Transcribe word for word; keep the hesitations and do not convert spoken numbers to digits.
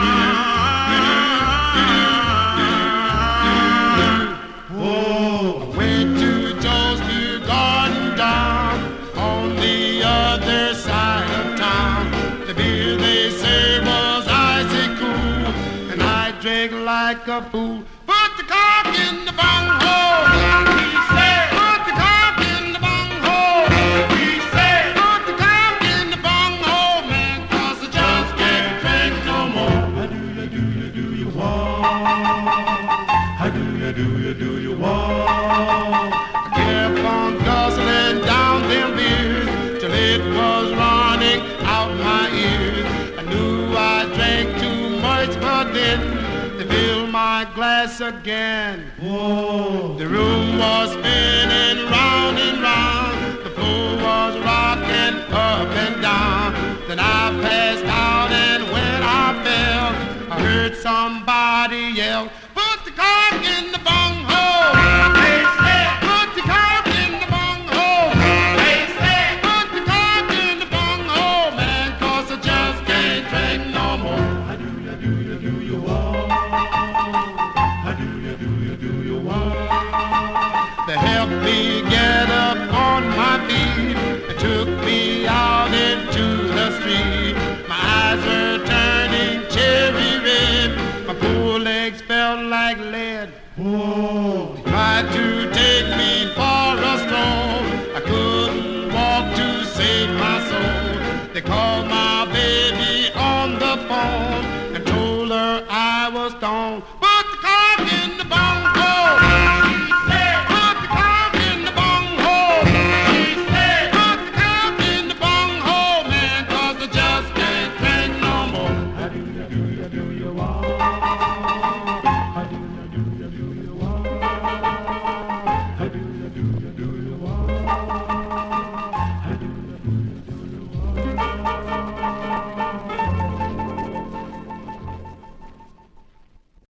Oh, went to Joe's Beer Garden down on the other side of town. The beer they say was icy cool, and I drank like a fool. Put the cork in the bunghole, he said. Put the cork in the bunghole, he said. Put the cork in the bunghole, man, 'cause I just can't drink no more. How do you, do you, do you walk? How do you, do you, do you walk? I kept on guzzling down them beers till it was running out my ears. I knew I drank too much, but then they filled my glass again. Whoa. The room was spinning round and round. The floor was rocking up and down. Then I passed out, and when I fell, I heard somebody yell, "Put the cork in the bunghole!" They said, "Put the cork in the bunghole!" They said, "Put the cork in the bunghole, man, 'cause I just can't drink no more." How do you, do you, do you walk? How do you, do you, do you walk? They helped me get up on my feet and took me out into the street. My eyes were turning cherry red. My poor legs felt like lead. Whoa. They tried to take me for a stroll. I couldn't walk to save my soul. They called my baby on the phone and told her I was gone.